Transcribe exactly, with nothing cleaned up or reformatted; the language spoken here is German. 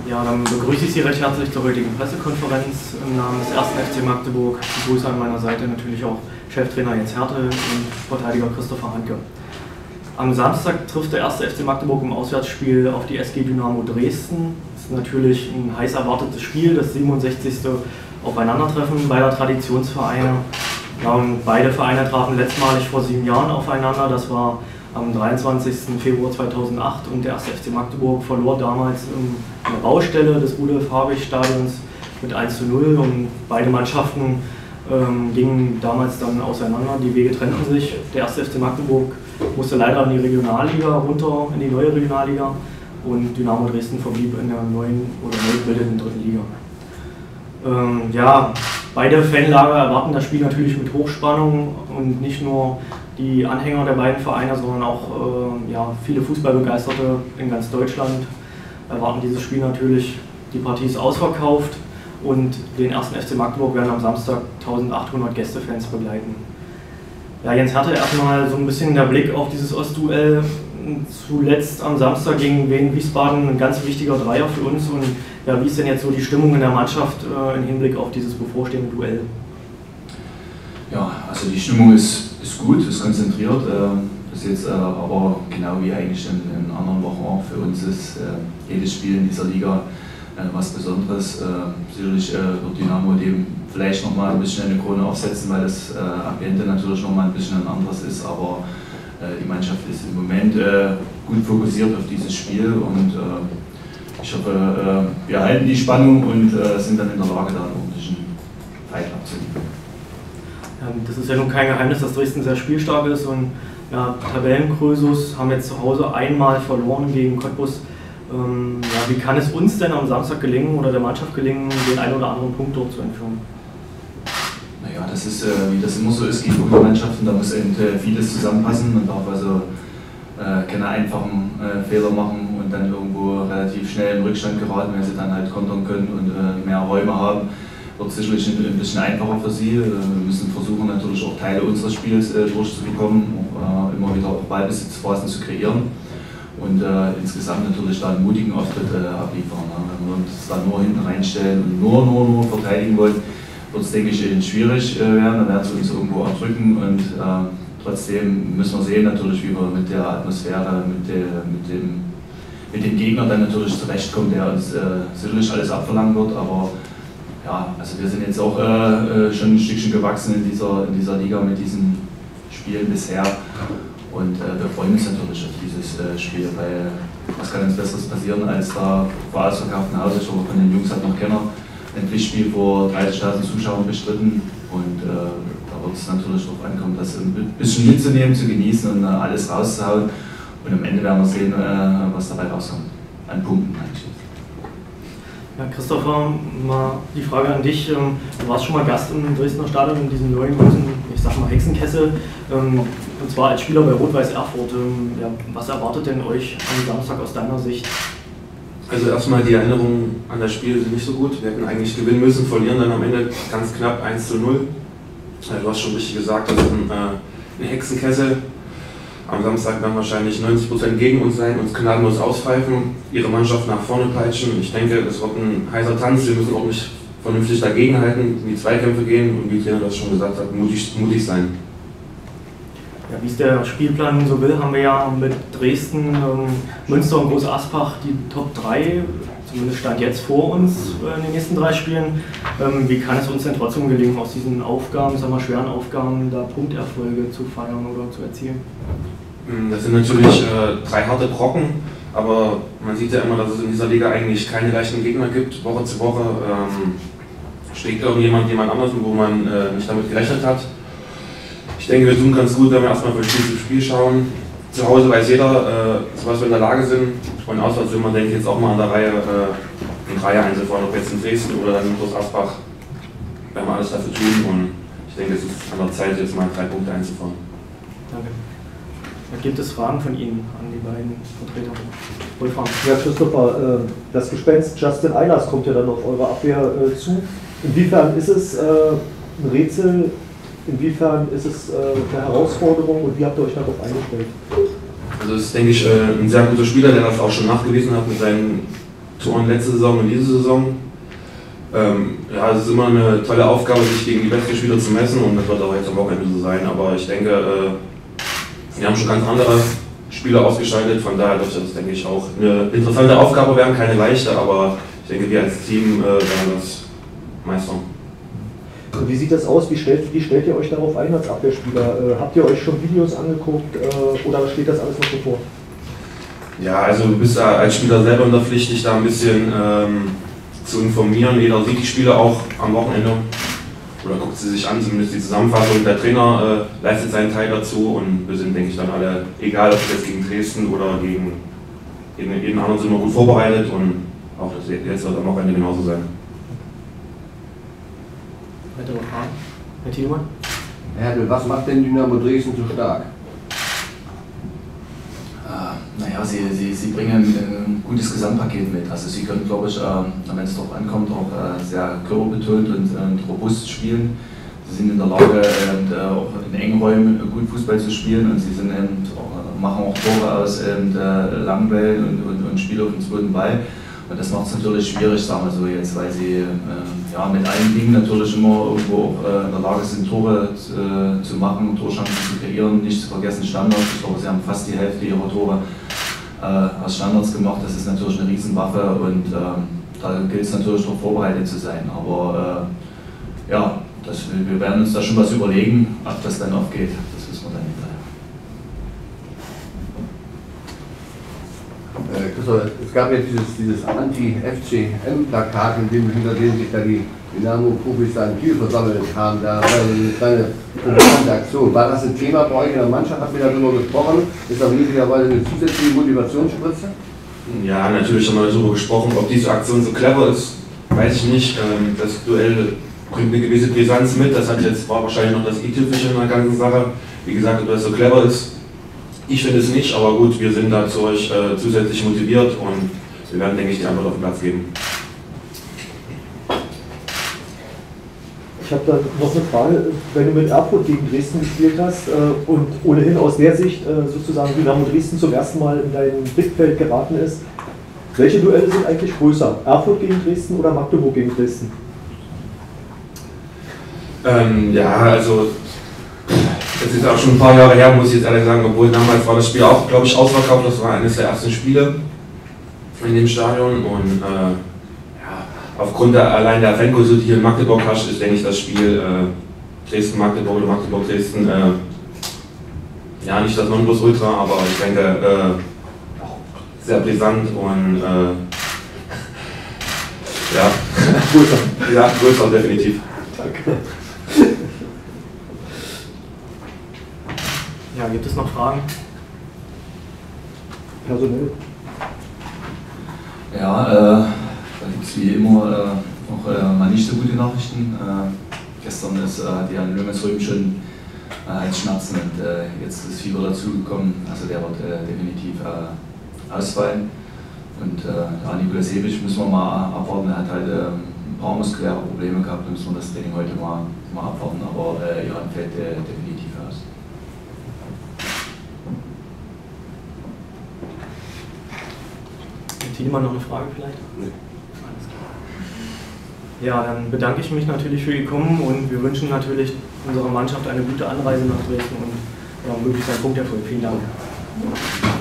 Ja, dann begrüße ich Sie recht herzlich zur heutigen Pressekonferenz im Namen des ersten F C Magdeburg. Ich begrüße an meiner Seite natürlich auch Cheftrainer Jens Hertel und Verteidiger Christopher Handke. Am Samstag trifft der erste F C Magdeburg im Auswärtsspiel auf die S G Dynamo Dresden. Das ist natürlich ein heiß erwartetes Spiel, das siebenundsechzigste Aufeinandertreffen beider Traditionsvereine. Ja, und beide Vereine trafen letztmalig vor sieben Jahren aufeinander. Das war am dreiundzwanzigsten Februar zweitausendacht und der erste F C Magdeburg verlor damals in der Baustelle des Rudolf-Habich-Stadions mit eins zu null und beide Mannschaften ähm, gingen damals dann auseinander, die Wege trennten sich. Der erste F C Magdeburg musste leider in die Regionalliga runter, in die neue Regionalliga, und Dynamo Dresden verblieb in der neuen oder neu gebildeten dritten Liga. Ähm, ja, beide Fanlager erwarten das Spiel natürlich mit Hochspannung und nicht nur die Anhänger der beiden Vereine, sondern auch äh, ja, viele Fußballbegeisterte in ganz Deutschland erwarten dieses Spiel natürlich. Die Partie ist ausverkauft und den ersten F C Magdeburg werden am Samstag eintausendachthundert Gästefans begleiten. Ja, Jens Hertel, erstmal so ein bisschen der Blick auf dieses Ostduell. Zuletzt am Samstag gegen Wien Wiesbaden ein ganz wichtiger Dreier für uns. Und ja, wie ist denn jetzt so die Stimmung in der Mannschaft äh, im Hinblick auf dieses bevorstehende Duell? Ja, also die Stimmung ist, ist gut, ist konzentriert. Äh, ist jetzt äh, aber genau wie eigentlich in, in anderen Wochen auch für uns ist äh, jedes Spiel in dieser Liga äh, was Besonderes. Äh, sicherlich äh, wird Dynamo dem vielleicht nochmal ein bisschen eine Krone aufsetzen, weil das äh, Ambiente natürlich nochmal ein bisschen ein anderes ist, aber äh, die Mannschaft ist im Moment äh, gut fokussiert auf dieses Spiel und äh, ich hoffe, äh, wir halten die Spannung und äh, sind dann in der Lage, da einen ordentlichen Fight abzuliefern. Ja, das ist ja nun kein Geheimnis, dass Dresden sehr spielstark ist und ja, Tabellenkrösus haben jetzt zu Hause einmal verloren gegen Cottbus. Ähm, ja, wie kann es uns denn am Samstag gelingen oder der Mannschaft gelingen, den einen oder anderen Punkt dort zu entführen? Naja, das ist, äh, wie das immer so ist, gegen Mannschaften, da muss eben äh, vieles zusammenpassen. Man darf also äh, keine einfachen äh, Fehler machen und dann irgendwo relativ schnell in Rückstand geraten, wenn sie dann halt kontern können und äh, mehr Räume haben. Wird sicherlich ein bisschen einfacher für sie. Wir müssen versuchen, natürlich auch Teile unseres Spiels äh, durchzubekommen, äh, immer wieder auch Ballbesitzphasen zu kreieren und äh, insgesamt natürlich da einen mutigen Auftritt äh, abliefern. Ne? Wenn wir uns da nur hinten reinstellen und nur, nur, nur verteidigen wollen, wird es, denke ich, schwierig äh, werden. Dann werden sie uns irgendwo erdrücken und äh, trotzdem müssen wir sehen, natürlich, wie wir mit der Atmosphäre, mit, der, mit, dem, mit dem Gegner dann natürlich zurechtkommen, der uns äh, sicherlich alles abverlangen wird. Aber ja, also wir sind jetzt auch äh, schon ein Stückchen gewachsen in dieser, in dieser Liga mit diesen Spielen bisher und äh, wir freuen uns natürlich auf dieses äh, Spiel, weil was kann uns Besseres passieren als da vor ausverkauften Haus. Ich hoffe, von den Jungs hat noch keiner ein Pflichtspiel vor dreißigtausend Zuschauern bestritten und äh, da wird es natürlich darauf ankommen, das ein bisschen mitzunehmen, zu genießen und äh, alles rauszuhauen und am Ende werden wir sehen, äh, was dabei rauskommt, an Punkten eigentlich. Ja, Christopher, mal die Frage an dich. Du warst schon mal Gast im Dresdner Stadion in diesem neuen, ich sag mal, Hexenkessel, und zwar als Spieler bei Rot-Weiß Erfurt. Ja, was erwartet denn euch am Samstag aus deiner Sicht? Also erstmal die Erinnerungen an das Spiel sind nicht so gut. Wir hätten eigentlich gewinnen müssen, verlieren dann am Ende ganz knapp eins zu null. Du hast schon richtig gesagt, das ist ein, äh, ein Hexenkessel. Am Samstag werden wahrscheinlich neunzig Prozent gegen uns sein, uns gnadenlos auspfeifen, ihre Mannschaft nach vorne peitschen. Ich denke, das wird ein heißer Tanz. Wir müssen auch nicht vernünftig dagegenhalten, in die Zweikämpfe gehen und wie Trainer das schon gesagt hat, mutig, mutig sein. Ja, wie es der Spielplan nun so will, haben wir ja mit Dresden, ähm, Münster und Groß Aspach die Top drei, zumindest stand jetzt vor uns äh, in den nächsten drei Spielen. Ähm, wie kann es uns denn trotzdem gelingen, aus diesen Aufgaben, sagen wir schweren Aufgaben, da Punkterfolge zu feiern oder zu erzielen? Das sind natürlich äh, drei harte Brocken, aber man sieht ja immer, dass es in dieser Liga eigentlich keine leichten Gegner gibt. Woche zu Woche ähm, schlägt irgendjemand jemand anders, wo man äh, nicht damit gerechnet hat. Ich denke, wir tun ganz gut, wenn wir erstmal von Spiel zu Spiel schauen. Zu Hause weiß jeder, äh, zu was wir in der Lage sind. Und auswärts will man, denke ich, jetzt auch mal an der Reihe äh, in Reihe einzufahren, ob jetzt in Dresden oder dann in Groß Asbach. Wir haben alles dafür tun und ich denke, es ist an der Zeit, jetzt mal drei Punkte einzufahren. Danke. Gibt es Fragen von Ihnen an die beiden Vertreter? Wohlfahren. Ja, Christopher, das Gespenst Justin Eilers kommt ja dann auf eure Abwehr zu. Inwiefern ist es ein Rätsel, inwiefern ist es eine Herausforderung und wie habt ihr euch darauf eingestellt? Also das ist, denke ich, ein sehr guter Spieler, der das auch schon nachgewiesen hat mit seinen Toren letzte Saison und diese Saison. Ähm, ja, es ist immer eine tolle Aufgabe, sich gegen die besten Spieler zu messen und das wird auch jetzt am Wochenende so sein. Aber ich denke, äh, wir haben schon ganz andere Spieler ausgeschaltet, von daher wird das, denke ich, auch eine interessante Aufgabe werden, keine leichte, aber ich denke, wir als Team äh, werden das meistern. Wie sieht das aus? Wie stellt, wie stellt ihr euch darauf ein als Abwehrspieler? Äh, habt ihr euch schon Videos angeguckt äh, oder steht das alles noch so vor? Ja, also du bist da als Spieler selber in der Pflicht, dich da ein bisschen ähm, zu informieren. Jeder sieht die Spiele auch am Wochenende oder guckt sie sich an, zumindest die Zusammenfassung. Der Trainer äh, leistet seinen Teil dazu und wir sind, denke ich, dann alle, egal ob jetzt gegen Dresden oder gegen jeden, jeden anderen, sind wir gut vorbereitet und auch das jetzt wird am Wochenende genauso sein. Weitere Fragen? Herr Thielmann? Herr Hertel, was macht denn Dynamo Dresden so stark? Äh, naja, sie, sie, sie bringen ein gutes Gesamtpaket mit. Also sie können, glaube ich, äh, wenn es darauf ankommt, auch äh, sehr körperbetont und, und robust spielen. Sie sind in der Lage, äh, auch in engen Räumen gut Fußball zu spielen und sie sind eben auch, machen auch Tore aus eben, äh, langen Bällen und, und, und spielen auf dem zweiten Ball. Und das macht es natürlich schwierig, sagen wir so jetzt, weil sie äh, ja, mit allen Dingen natürlich immer irgendwo auch äh, in der Lage sind, Tore äh, zu machen, Torchancen zu kreieren, nicht zu vergessen Standards. Ich glaube, sie haben fast die Hälfte ihrer Tore äh, aus Standards gemacht. Das ist natürlich eine Riesenwaffe und äh, da gilt es natürlich darauf vorbereitet zu sein. Aber äh, ja, das, wir werden uns da schon was überlegen, ob das dann aufgeht. Das wissen wir dann nicht. Es gab ja dieses, dieses Anti-F C M-Plakat, in dem, hinter dem sich da die Dynamo-Profis da in Kiel versammelt haben. Da war eine provokante Aktion. War das ein Thema bei euch in der Mannschaft? Habt ihr darüber gesprochen? Ist das möglicherweise eine zusätzliche Motivationsspritze? Ja, natürlich haben wir darüber gesprochen. Ob diese Aktion so clever ist, weiß ich nicht. Das Duell bringt eine gewisse Brisanz mit. Das hat jetzt, war wahrscheinlich noch das i-Tüpfelchen in der ganzen Sache. Wie gesagt, ob das so clever ist, ich finde es nicht, aber gut, wir sind dazu euch äh, zusätzlich motiviert und wir werden, denke ich, die Antwort auf den Platz geben. Ich habe da noch eine Frage. Wenn du mit Erfurt gegen Dresden gespielt hast äh, und ohnehin aus der Sicht äh, sozusagen Dynamo Dresden zum ersten Mal in dein Blickfeld geraten ist, welche Duelle sind eigentlich größer? Erfurt gegen Dresden oder Magdeburg gegen Dresden? Ähm, ja, also das ist auch schon ein paar Jahre her, muss ich jetzt ehrlich sagen, obwohl damals war das Spiel auch, glaube ich, ausverkauft. Das war eines der ersten Spiele in dem Stadion und äh, ja, aufgrund der, allein der Fankultur, die hier in Magdeburg herrscht, ist, denke ich, das Spiel äh, Dresden-Magdeburg oder Magdeburg-Dresden äh, ja, nicht das Nonplusultra, aber ich denke, äh, sehr brisant und äh, ja, größer. Ja, größer, definitiv. Danke. Ja, gibt es noch Fragen? Personell? Ja, äh, da gibt es wie immer äh, auch äh, mal nicht so gute Nachrichten. Äh, gestern ist, äh, hat ja in Lömensröhm schon äh, Halsschmerzen und äh, jetzt ist Fieber dazugekommen. Also der wird äh, definitiv äh, ausfallen. Und äh, ja, Nikolas Hebig müssen wir mal abwarten. Er hat halt äh, ein paar muskuläre Probleme gehabt. Da müssen wir das Training heute mal, mal abwarten. Aber äh, Jan fällt äh, definitiv aus. Thielmann, noch eine Frage vielleicht? Nee. Alles klar. Ja, dann bedanke ich mich natürlich für Ihr Kommen und wir wünschen natürlich unserer Mannschaft eine gute Anreise nach Dresden und ja, möglichst einen Punkterfolg. Vielen Dank.